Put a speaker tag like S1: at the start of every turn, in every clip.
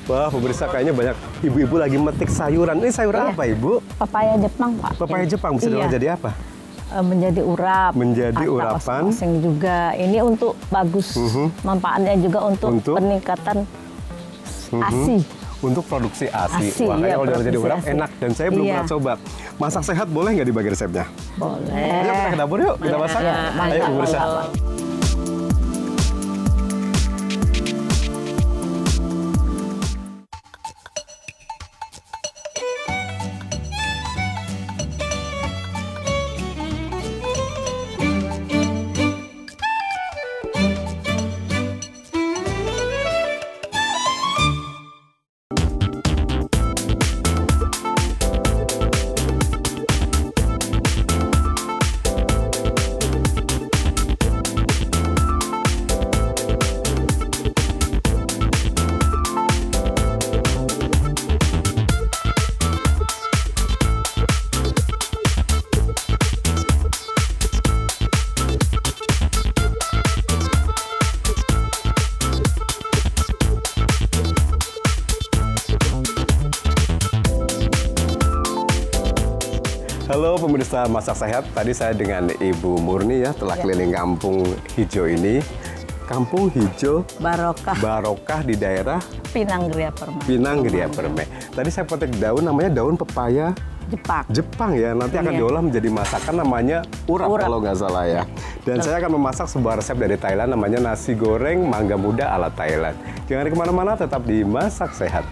S1: Wah, pemirsa kayaknya banyak ibu-ibu lagi metik sayuran. Ini sayuran apa, Ibu?
S2: Papaya Jepang, Pak.
S1: Papaya Jepang bisa diolah jadi apa?
S2: Menjadi urap.
S1: Menjadi
S2: atau
S1: urapan.
S2: oseng juga. Ini untuk bagus. Manfaatnya juga untuk peningkatan ASI.
S1: Untuk produksi ASI.
S2: ASI,
S1: Wah,
S2: iya,
S1: kalau udah jadi urap
S2: ASI.
S1: enak. Dan saya belum
S2: Iya.
S1: pernah coba. Masak sehat boleh nggak dibagi resepnya?
S2: Boleh.
S1: Ayo kita ke dapur yuk, kita masak. Ayo pemirsa. Halo pemirsa Masak Sehat, tadi saya dengan Ibu Murni ya telah keliling kampung hijau ini. Kampung hijau Barokah di daerah
S2: Pinang Gria Permai.
S1: Pinang Gria Permai. Tadi saya petik daun namanya daun pepaya Jepang ya. Nanti akan diolah menjadi masakan namanya urap kalau nggak salah ya. Dan saya akan memasak sebuah resep dari Thailand namanya nasi goreng mangga muda ala Thailand. Jangan kemana-mana, tetap di Masak Sehat.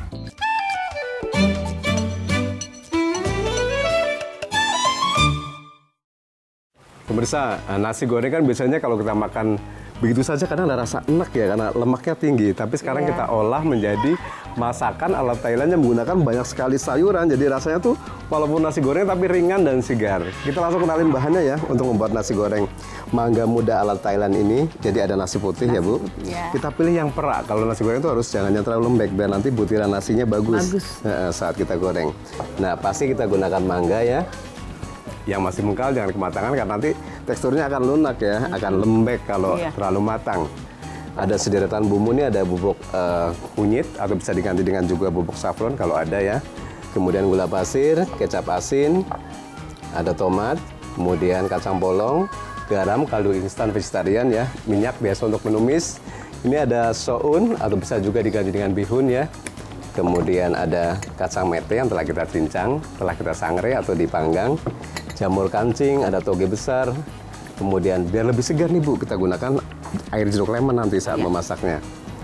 S1: Pemirsa, nasi goreng kan biasanya kalau kita makan begitu saja kadang ada rasa enak ya karena lemaknya tinggi. Tapi sekarang kita olah menjadi masakan ala Thailand yang menggunakan banyak sekali sayuran. Jadi rasanya tuh walaupun nasi goreng tapi ringan dan segar. Kita langsung kenalin bahannya ya untuk membuat nasi goreng mangga muda ala Thailand ini. Jadi ada nasi putih ya Bu. Kita pilih yang perak. Kalau nasi goreng itu harus jangan yang terlalu lembek biar nanti butiran nasinya bagus. Saat kita goreng. Nah pasti kita gunakan mangga ya. Yang masih mengkal jangan kematangan karena nanti teksturnya akan lunak ya, akan lembek kalau terlalu matang. Ada sederetan bumbu nih, ada bubuk kunyit atau bisa diganti dengan juga bubuk saffron kalau ada ya. Kemudian gula pasir, kecap asin, ada tomat, kemudian kacang polong, garam, kaldu instan vegetarian ya, minyak biasa untuk menumis. Ini ada soun atau bisa juga diganti dengan bihun ya. Kemudian ada kacang mete yang telah kita cincang, telah kita sangrai atau dipanggang. Jamur kancing, ada toge besar. Kemudian biar lebih segar nih Bu, kita gunakan air jeruk lemon nanti saat memasaknya.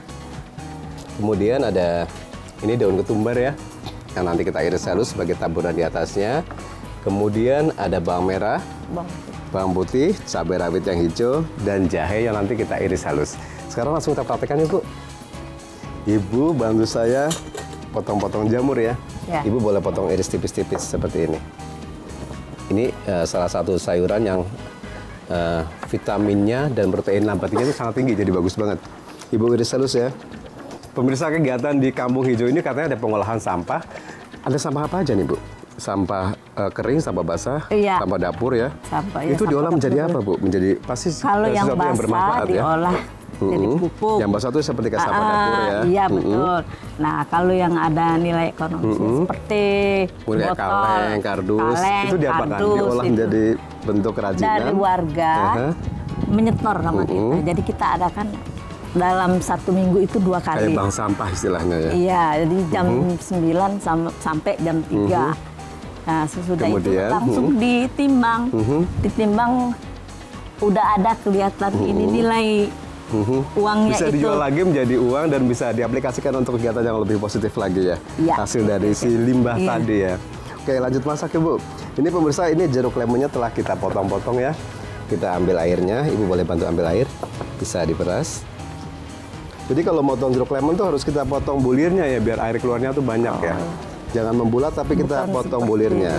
S1: Kemudian ada ini daun ketumbar ya, yang nanti kita iris halus sebagai taburan di atasnya. Kemudian ada bawang merah, bawang putih, cabai rawit yang hijau, dan jahe yang nanti kita iris halus. Sekarang langsung kita praktekkan ya Bu. Ibu bantu saya potong-potong jamur ya. Ibu boleh potong iris tipis-tipis seperti ini. Ini salah satu sayuran yang vitaminnya dan protein nabatinya itu sangat tinggi, jadi bagus banget. Ibu iris halus ya. Pemirsa, kegiatan di Kampung Hijau ini katanya ada pengolahan sampah. Ada sampah apa aja nih Bu? Sampah kering, sampah basah, sampah dapur ya. Itu diolah menjadi apa Bu? Menjadi pasti
S2: kalau yang
S1: sesuatu yang bermanfaat ya.
S2: Diolah jadi pupuk.
S1: Yang basah itu seperti kayak sampah dapur ya.
S2: Iya betul. Nah kalau yang ada nilai ekonomis seperti
S1: mulai
S2: botol,
S1: kaleng, kardus, itu diapakan? Diolah menjadi bentuk kerajinan.
S2: Dari warga menyetor sama kita. Jadi kita adakan dalam 1 minggu itu 2 kali.
S1: Kayak bank sampah istilahnya ya.
S2: Iya, jadi jam 9 sampai jam 3. Nah sesudah
S1: kemudian,
S2: itu langsung ditimbang. Ditimbang udah ada kelihatan ini nilai uangnya
S1: bisa
S2: itu.
S1: dijual lagi menjadi uang dan bisa diaplikasikan untuk kegiatan yang lebih positif lagi ya. Hasil dari si limbah tadi ya. Oke lanjut masak ya Bu. Ini pemirsa, ini jeruk lemonnya telah kita potong-potong ya. Kita ambil airnya, Ibu boleh bantu ambil air. Bisa diperas. Jadi kalau motong jeruk lemon tuh harus kita potong bulirnya ya biar air keluarnya tuh banyak ya. Jangan membulat tapi kita potong bulirnya.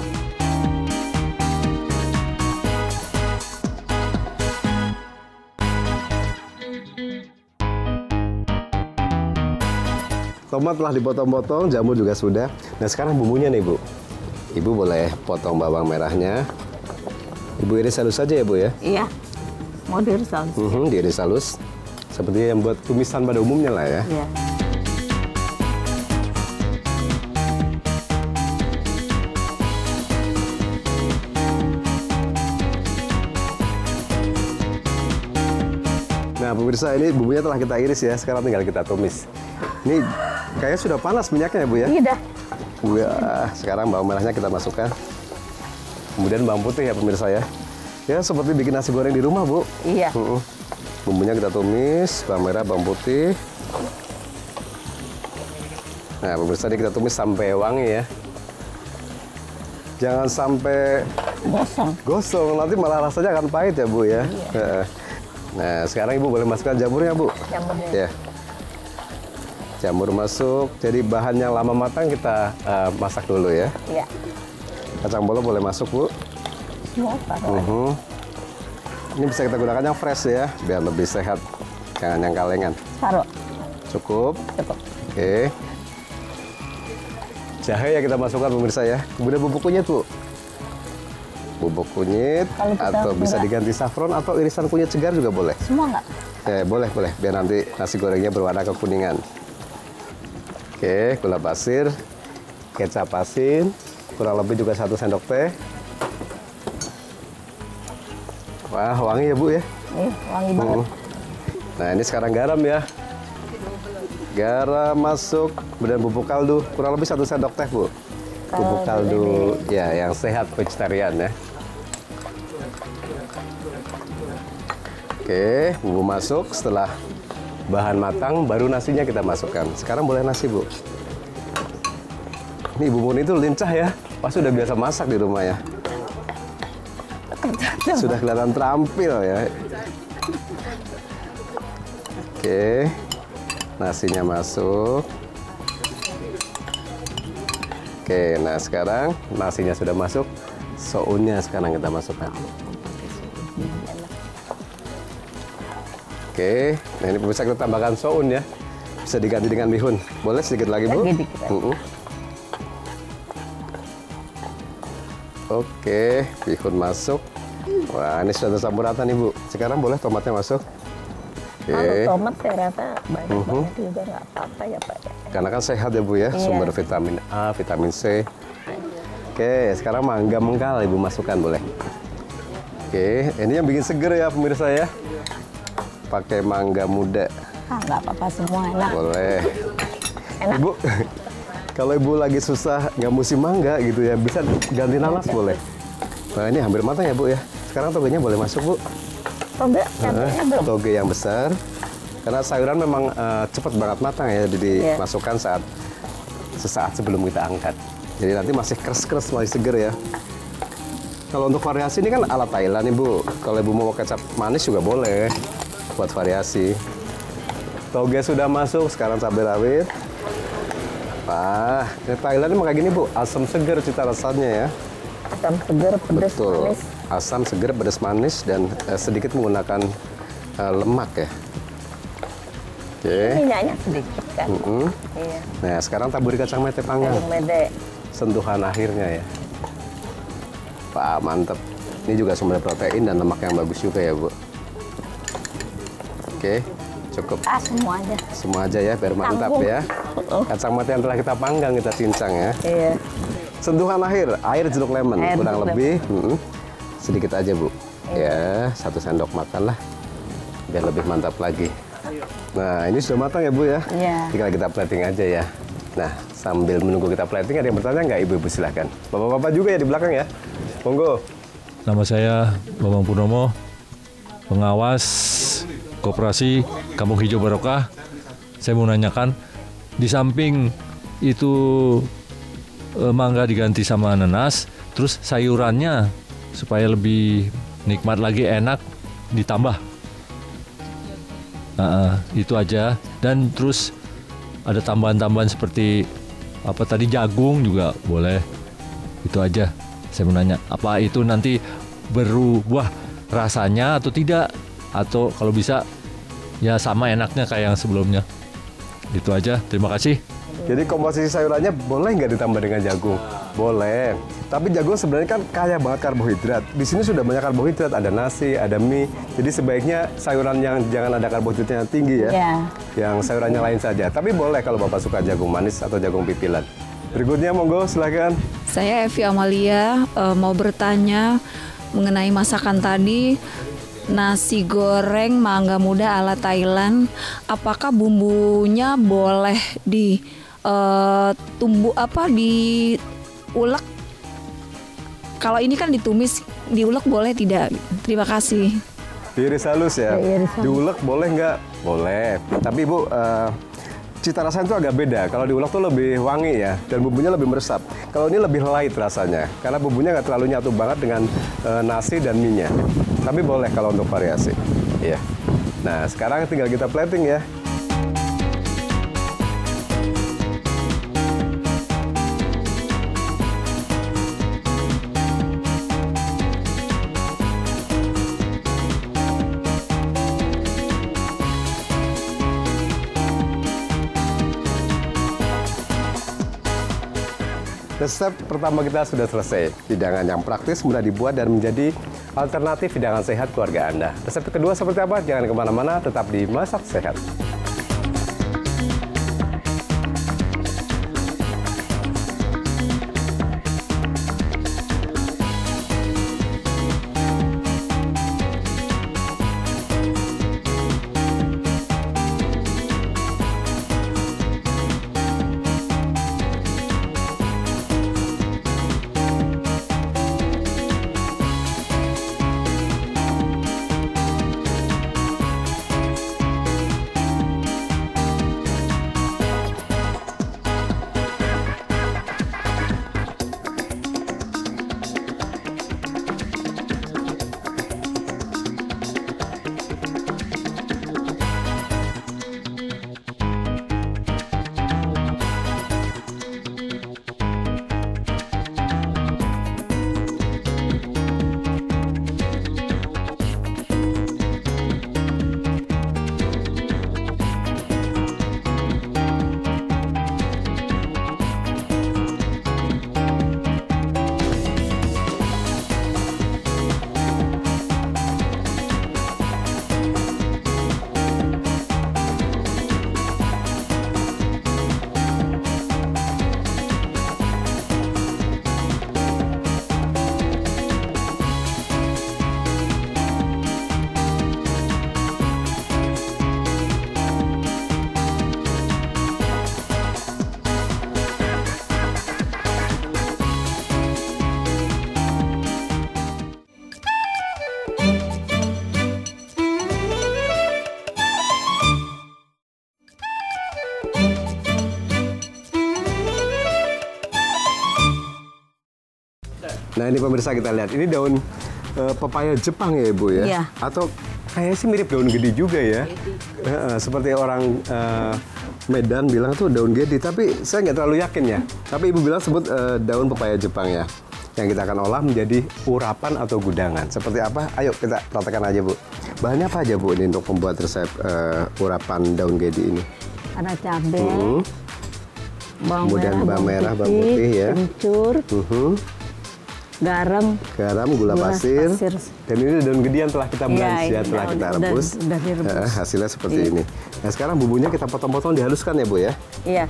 S1: Tomat telah dipotong-potong, jamur juga sudah. Nah sekarang bumbunya nih Bu. Ibu boleh potong bawang merahnya. Ibu iris halus saja ya Bu ya?
S2: Iya, mau diiris halus.
S1: Diiris halus. Seperti yang buat tumisan pada umumnya lah ya.
S2: Iya.
S1: pemirsa, ini bumbunya telah kita iris ya. Sekarang tinggal kita tumis. Ini kayaknya sudah panas minyaknya ya, Bu ya?
S2: Iya dah.
S1: Wah, sekarang bawang merahnya kita masukkan. Kemudian bawang putih ya pemirsa ya. Ya seperti bikin nasi goreng di rumah, Bu.
S2: Iya.
S1: Bumbunya kita tumis, bawang merah, bawang putih. Nah, pemirsa ini kita tumis sampai wangi ya. Jangan sampai gosong, nanti malah rasanya akan pahit ya, Bu ya. Iya. Nah, sekarang Ibu boleh masukkan jamurnya, Bu.
S2: Jamurnya.
S1: Ya. Jamur masuk, jadi bahan yang lama matang kita masak dulu ya.
S2: Iya.
S1: Kacang polong boleh masuk, Bu.
S2: Semua taruh.
S1: Ini bisa kita gunakan yang fresh ya, biar lebih sehat. Jangan yang kalengan.
S2: Taruh.
S1: Cukup.
S2: Cukup.
S1: Oke. Jahe ya kita masukkan pemirsa ya. Kemudian bubuk kunyit, Bu. Bubuk kunyit atau bisa diganti saffron atau irisan kunyit segar juga boleh.
S2: Semua nggak?
S1: Boleh. Biar nanti nasi gorengnya berwarna kekuningan. Oke, gula pasir, kecap asin, kurang lebih juga 1 sendok teh. Wah, wangi ya, Bu ya.
S2: Wangi banget.
S1: Nah, ini sekarang garam ya. Garam masuk, kemudian bubuk kaldu, kurang lebih 1 sendok teh, Bu. Bubuk kaldu ya yang sehat vegetarian ya. Oke, bumbu masuk, setelah bahan matang baru nasinya kita masukkan. Sekarang boleh nasi, Bu. Ini bumbu ini tuh lincah ya. Pas sudah biasa masak di rumah ya. Sudah kelihatan terampil ya. Oke. Nasinya masuk. Oke, nah sekarang nasinya sudah masuk. Sounnya sekarang kita masukkan. Oke, nah ini bisa kita tambahkan soun ya. Bisa diganti dengan bihun. Boleh sedikit lagi, Bu? Oke, bihun masuk. Wah, ini sudah tercampur rata nih, Bu. Sekarang boleh tomatnya masuk.
S2: Kalau tomat saya rasa banyak banget juga nggak apa-apa ya, Pak.
S1: Karena kan sehat ya, Bu ya. Sumber vitamin A, vitamin C. Oke, sekarang mangga mengkal Ibu masukkan boleh. Oke, ini yang bikin seger ya pemirsa ya. Pakai mangga muda.
S2: Nggak apa-apa, semua enak.
S1: Boleh.
S2: Enak.
S1: Ibu, kalau Ibu lagi susah nggak musim mangga gitu ya, bisa ganti nanas boleh. Nah, ini hampir matang ya, Bu ya. Sekarang togenya boleh masuk, Bu.
S2: Toge, belum.
S1: Toge yang besar. Karena sayuran memang cepat banget matang ya, jadi dimasukkan sesaat sebelum kita angkat. Jadi nanti masih keras-keras, masih seger ya. Kalau untuk variasi ini kan ala Thailand nih, Bu. Kalau Ibu mau kecap manis juga boleh buat variasi. Toge sudah masuk, sekarang cabai rawit. Wah, di Thailand ini kayak gini, Bu. Asam seger cita rasanya ya.
S2: Asam seger, pedas, manis.
S1: Asam seger, pedas, manis, dan sedikit menggunakan lemak ya. Oke.
S2: Minyaknya sedikit kan. Iya.
S1: Nah, sekarang taburi kacang mete panggang.
S2: Kacang mete.
S1: Sentuhan akhirnya ya. Wah, mantep. Ini juga sumber protein dan lemak yang bagus juga ya, Bu. Oke, cukup.
S2: Semua aja.
S1: Semua aja ya, biar mantap ya. Kacang mete yang telah kita panggang, kita cincang ya.
S2: Iya.
S1: Sentuhan akhir, air jeruk lemon, kurang lebih. Sedikit aja, Bu. Ya, 1 sendok makan lah. Biar lebih mantap lagi. Nah, ini sudah matang ya, Bu ya?
S2: Iya.
S1: Tinggal kita plating aja ya. Nah, sambil menunggu kita plating, ada yang bertanya nggak, Ibu-ibu? Silahkan. Bapak-bapak juga ya di belakang ya. Monggo.
S3: Nama saya Bambang Purnomo, pengawas Koperasi Kampung Hijau Barokah. Saya mau nanyakan, di samping itu mangga diganti sama nanas, terus sayurannya supaya lebih nikmat lagi, enak, ditambah. Itu aja. Dan terus ada tambahan-tambahan seperti apa tadi, jagung juga boleh. Itu aja. Saya mau nanya, apa itu nanti berubah rasanya atau tidak? Atau kalau bisa ya sama enaknya kayak yang sebelumnya. Itu aja. Terima kasih.
S1: Jadi komposisi sayurannya boleh nggak ditambah dengan jagung? Boleh. Tapi jagung sebenarnya kan kaya banget karbohidrat. Di sini sudah banyak karbohidrat, ada nasi, ada mie. Jadi sebaiknya sayuran yang jangan ada karbohidratnya yang tinggi ya. Yang sayurannya lain saja. Tapi boleh kalau Bapak suka jagung manis atau jagung pipilan. Berikutnya monggo silakan.
S4: Saya Evi Amalia, mau bertanya mengenai masakan tadi. nasi goreng mangga muda ala Thailand. Apakah bumbunya boleh di diulek? Kalau ini kan ditumis, diulek boleh tidak? Terima kasih.
S1: Diiris halus ya?
S2: Diiris halus.
S1: Diulek boleh nggak? Boleh. Tapi Ibu, cita rasanya itu agak beda. Kalau diulek tuh lebih wangi ya, dan bumbunya lebih meresap. Kalau ini lebih light rasanya, karena bumbunya nggak terlalu nyatu banget dengan nasi dan mie-nya. Tapi boleh kalau untuk variasi. Iya. Nah, sekarang tinggal kita plating ya. Resep pertama kita sudah selesai. Hidangan yang praktis, mudah dibuat, dan menjadi alternatif hidangan sehat keluarga Anda. Resep kedua seperti apa? Jangan kemana-mana, tetap di Masak Sehat. Nah, ini pemirsa, kita lihat. Ini daun pepaya Jepang ya, Ibu ya?
S2: Iya.
S1: Atau kayaknya sih mirip daun gedi juga ya? Seperti orang Medan bilang tuh daun gedi, tapi saya nggak terlalu yakin ya. Tapi Ibu bilang sebut daun pepaya Jepang ya. Yang kita akan olah menjadi urapan atau gudangan. Seperti apa? Ayo kita praktekkan aja, Bu. Bahannya apa aja, Bu, ini untuk membuat resep urapan daun gedi ini?
S2: Ada cabai,
S1: Kemudian bawang merah, bawang putih ya.
S2: kencur, garam,
S1: gula pasir,
S2: pasir.
S1: dan ini daun gedi yang telah kita blend ya, telah kita
S2: udah
S1: rebus.
S2: direbus.
S1: Hasilnya seperti ini. Nah, sekarang bumbunya kita potong-potong, dihaluskan ya, Bu ya.
S2: Iya.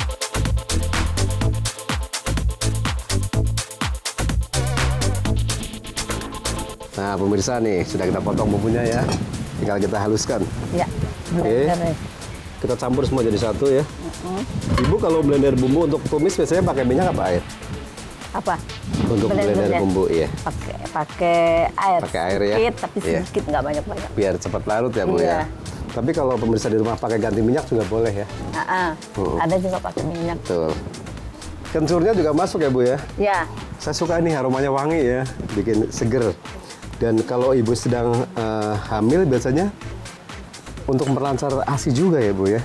S1: Nah, pemirsa nih, sudah kita potong bumbunya ya. Tinggal kita haluskan.
S2: Iya.
S1: Oke. Kita campur semua jadi satu ya. Ibu kalau blender bumbu untuk tumis biasanya pakai minyak apa air?
S2: Apa?
S1: Untuk blender bumbu, iya.
S2: Pakai air.
S1: Pakai air ya.
S2: Sedikit, tapi
S1: Iya.
S2: sedikit, nggak banyak-banyak.
S1: Biar cepat larut ya, Bu
S2: Iya.
S1: ya. Tapi kalau pemirsa di rumah pakai ganti minyak juga boleh ya.
S2: Ada juga pakai minyak.
S1: Betul. Kencurnya juga masuk ya, Bu ya.
S2: Ya.
S1: Saya suka ini, aromanya wangi ya, bikin seger. Dan kalau ibu sedang hamil biasanya untuk melancar ASI juga ya, Bu ya.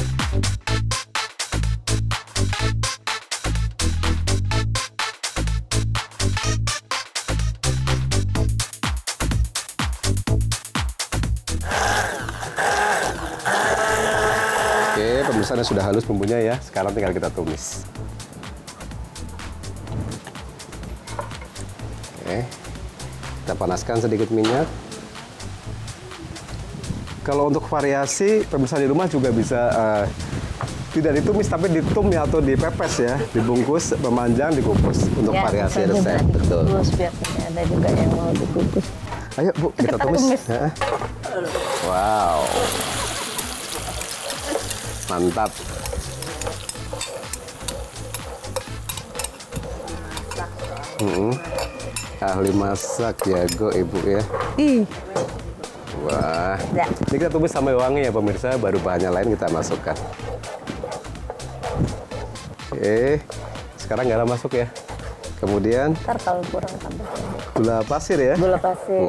S1: Oke, pemirsa sudah halus bumbunya ya. Sekarang tinggal kita tumis. Oke. Kita panaskan sedikit minyak. Kalau untuk variasi, pemirsa di rumah juga bisa tidak ditumis tapi ditum ya, atau dipepes ya, dibungkus, memanjang, dikukus untuk
S2: Ya,
S1: variasi
S2: bisa juga
S1: resep. Betul.
S2: dikukus, biar ada juga yang mau dikukus.
S1: Ayo Bu, kita tumis. Heeh. Wow. Mantap. Ahli masak jago Ibu ya. Wah.
S2: Ya.
S1: Ini kita tumis sampai wangi ya pemirsa, baru bahannya lain kita masukkan. Oke. Sekarang garam masuk ya. Kemudian
S2: Ntar kalau kurang tambah
S1: gula pasir ya.
S2: gula pasir.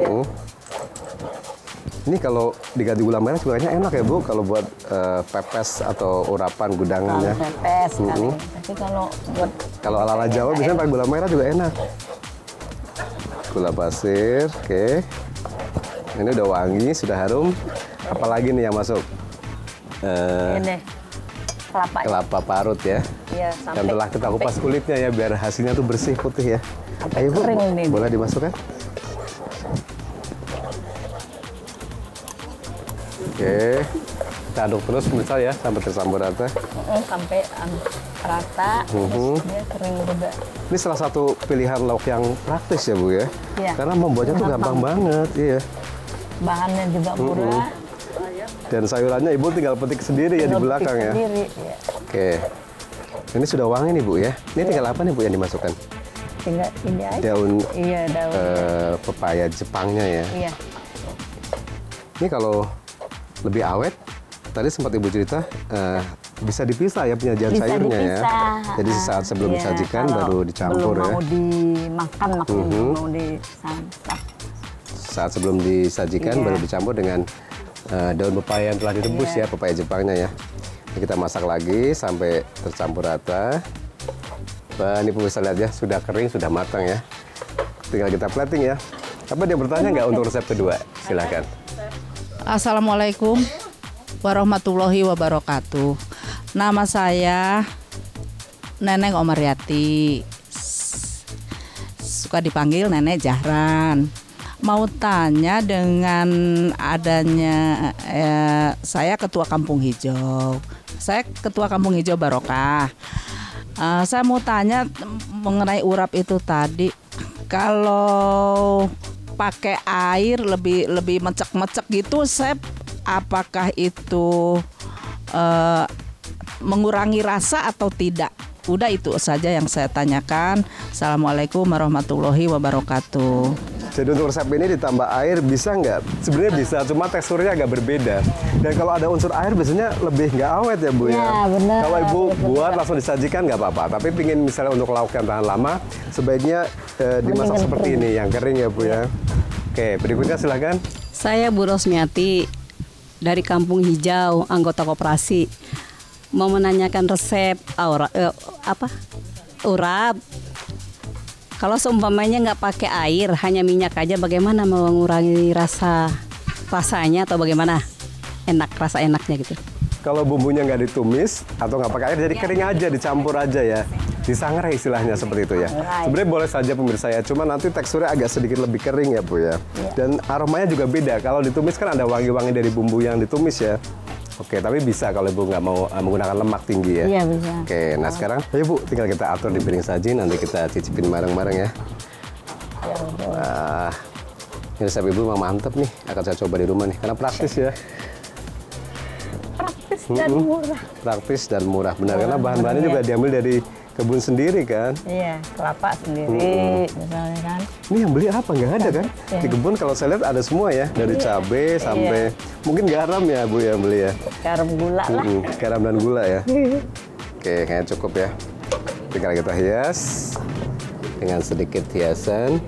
S1: Ini kalau diganti gula merah juga kayaknya enak ya Bu, kalau buat pepes atau urapan gudangannya.
S2: Kalau pepes kali. Tapi kalau buat
S1: Kalau ala-ala Jawa biasanya pakai gula merah juga enak. Gula pasir, oke. Ini udah wangi, sudah harum. Apalagi nih yang masuk?
S2: ini kelapa.
S1: Kelapa parut ya.
S2: Iya,
S1: Dan telah kita kupas kulitnya ya, biar hasilnya tuh bersih putih ya. Ayo Bu,
S2: kering nih.
S1: boleh dimasukkan? Oke, kita aduk terus pemirsa ya, sampai tercampur rata.
S2: Sampai rata, terus dia kering juga.
S1: Ini salah satu pilihan lauk yang praktis ya Bu ya.
S2: Iya.
S1: Karena membuatnya tuh gampang banget, iya.
S2: Bahannya juga murah.
S1: Dan sayurannya Ibu tinggal petik sendiri ya di belakang ya.
S2: Sendiri, ya.
S1: Oke. Ini sudah wangi nih Bu ya. Ini tinggal apa nih Bu yang dimasukkan?
S2: Tinggal ini aja.
S1: Daun
S2: Iya, daun.
S1: pepaya Jepangnya ya.
S2: Iya.
S1: Ini kalau lebih awet, tadi sempat Ibu cerita bisa dipisah ya penyajian
S2: Bisa
S1: sayurnya ya.
S2: dipisah.
S1: Jadi saat sebelum
S2: Iya,
S1: disajikan
S2: kalau
S1: baru dicampur
S2: belum
S1: ya.
S2: mau dimakan maksudnya belum mau disantap.
S1: Saat sebelum disajikan
S2: Iya.
S1: baru dicampur dengan daun pepaya yang telah direbus
S2: Iya.
S1: ya, pepaya Jepangnya ya. Ini kita masak lagi sampai tercampur rata. Wah, ini pemirsa lihat ya, sudah kering, sudah matang ya. Tinggal kita plating ya. Apa dia bertanya nggak untuk resep kedua? Silakan.
S5: Assalamualaikum warahmatullahi wabarakatuh. Nama saya Neneng Omaryati. Suka dipanggil Nenek Jahran. Mau tanya dengan adanya saya Ketua Kampung Hijau. Saya Ketua Kampung Hijau Barokah. Saya mau tanya mengenai urap itu tadi. Kalau pakai air lebih mecek-mecek gitu, saya apakah itu mengurangi rasa atau tidak? Udah itu saja yang saya tanyakan. Assalamualaikum warahmatullahi wabarakatuh.
S1: Jadi untuk resep ini ditambah air bisa nggak? Sebenarnya bisa, cuma teksturnya agak berbeda. Dan kalau ada unsur air biasanya lebih nggak awet ya Bu ya.
S2: Ya, benar.
S1: Kalau Ibu
S2: Benar.
S1: buat langsung disajikan nggak apa-apa. Tapi pingin misalnya untuk lauk yang tahan lama, sebaiknya dimasak
S2: Mendingan
S1: seperti
S2: kering.
S1: ini, yang kering ya Bu ya. Oke, berikutnya silakan.
S6: Saya Bu Rosmiati dari Kampung Hijau, anggota koperasi. Mau menanyakan resep urap. Kalau seumpamanya nggak pakai air, hanya minyak aja, bagaimana mengurangi rasanya atau bagaimana rasa enaknya gitu?
S1: Kalau bumbunya nggak ditumis atau nggak pakai air, jadi kering aja, dicampur aja ya. Disangrai istilahnya seperti itu ya. Sebenarnya boleh saja pemirsa ya, cuma nanti teksturnya agak sedikit lebih kering ya Bu ya. Dan aromanya juga beda. Kalau ditumis kan ada wangi-wangi dari bumbu yang ditumis ya. Oke, tapi bisa kalau Ibu nggak mau menggunakan lemak tinggi ya.
S2: Iya, bisa.
S1: Oke, nah sekarang ayo Bu, tinggal kita atur di piring saji, nanti kita cicipin bareng-bareng ya. Wah, ini resep Ibu memang mantep nih, akan saya coba di rumah nih, karena praktis ya.
S2: Praktis dan murah.
S1: Praktis dan murah, benar, karena bahan-bahannya juga diambil dari kebun sendiri kan.
S2: Iya, kelapa sendiri misalnya kan.
S1: Ini yang beli apa? Nggak ada kan?
S2: Iya.
S1: Di kebun kalau saya lihat ada semua ya, dari cabai sampai mungkin garam ya Bu yang beli ya.
S2: Garam gula lah.
S1: Garam dan gula ya. Oke, kayaknya cukup ya. Tinggal kita hias dengan sedikit hiasan.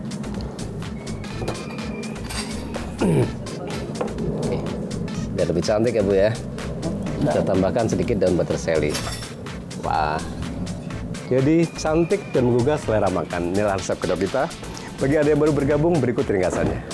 S1: Biar lebih cantik ya Bu ya. Kita tambahkan sedikit daun butter seli. Wah. Jadi cantik dan menggugah selera makan. Inilah resep kedua kita. Bagi Anda yang baru bergabung, berikut ringkasannya.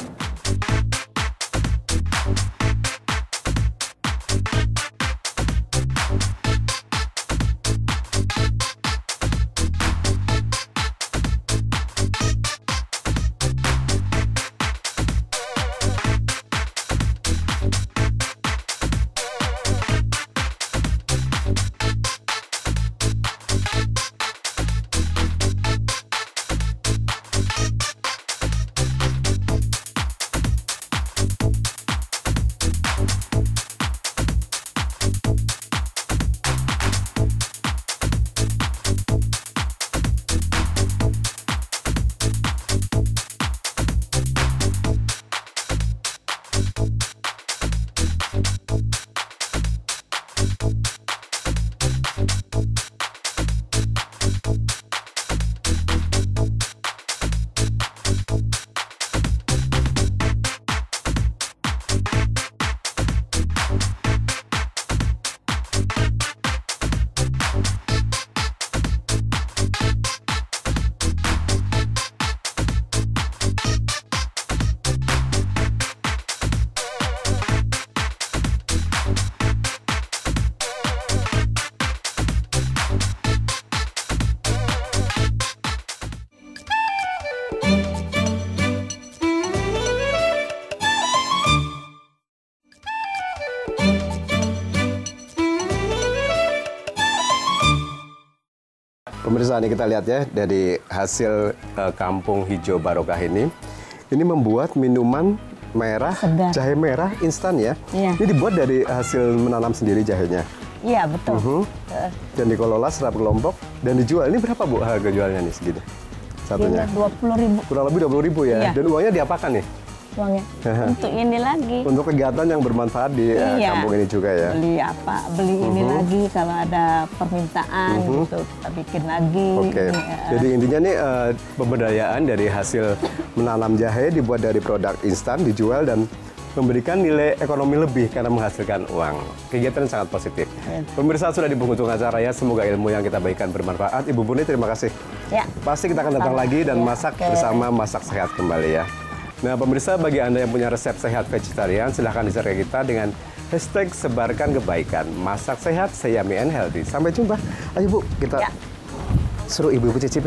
S1: Pemirsa, ini kita lihat ya dari hasil Kampung Hijau Barokah ini membuat minuman merah,
S2: Segar.
S1: jahe merah instan ya.
S2: Iya.
S1: Ini dibuat dari hasil menanam sendiri jahenya.
S2: Iya, betul.
S1: Dan dikelola secara kelompok dan dijual. Ini berapa Bu harga jualnya nih segini? Satunya.
S2: 20.000
S1: Kurang lebih 20.000 ya.
S2: Iya.
S1: Dan uangnya diapakan nih?
S2: uangnya. Untuk ini lagi.
S1: Untuk kegiatan yang bermanfaat di
S2: Iya.
S1: kampung ini juga ya.
S2: Beli apa? Beli ini lagi kalau ada permintaan gitu kita bikin lagi.
S1: Oke. Jadi intinya nih pemberdayaan dari hasil menanam jahe dibuat dari produk instan dijual dan memberikan nilai ekonomi lebih karena menghasilkan uang. Kegiatan yang sangat positif. Pemirsa sudah di penghujung acara ya. Semoga ilmu yang kita bagikan bermanfaat. Ibu Buni terima kasih.
S2: Ya.
S1: Pasti kita akan datang lagi dan
S2: Ya,
S1: masak
S2: oke.
S1: bersama Masak Sehat kembali ya. Nah pemirsa, bagi Anda yang punya resep sehat vegetarian silahkan di-share ke kita dengan hashtag sebarkan kebaikan. Masak sehat, say yummy and healthy. Sampai jumpa. Ayo Bu, kita
S2: Ya.
S1: suruh ibu-ibu cicipin.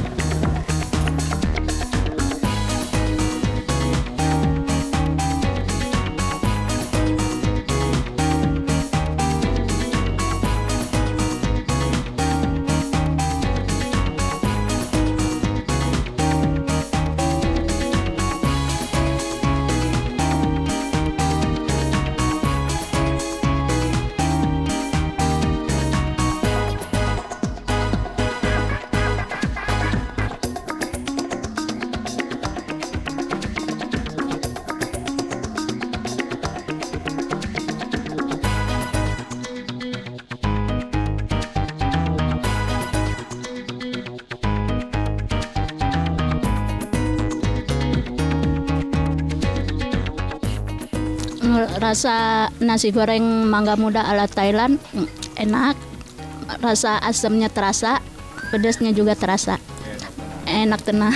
S7: Rasa nasi goreng mangga muda ala Thailand enak, rasa asamnya terasa, pedasnya juga terasa, enak tenang.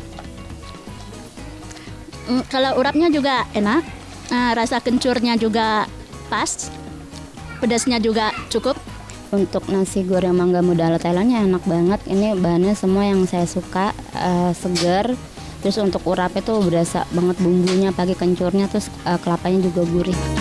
S7: Kalau urapnya juga enak, rasa kencurnya juga pas, pedasnya juga cukup.
S8: Untuk nasi goreng mangga muda ala Thailandnya enak banget. Ini bahannya semua yang saya suka, segar. Terus untuk urapnya tuh berasa banget bumbunya, pakai kencurnya, terus kelapanya juga gurih.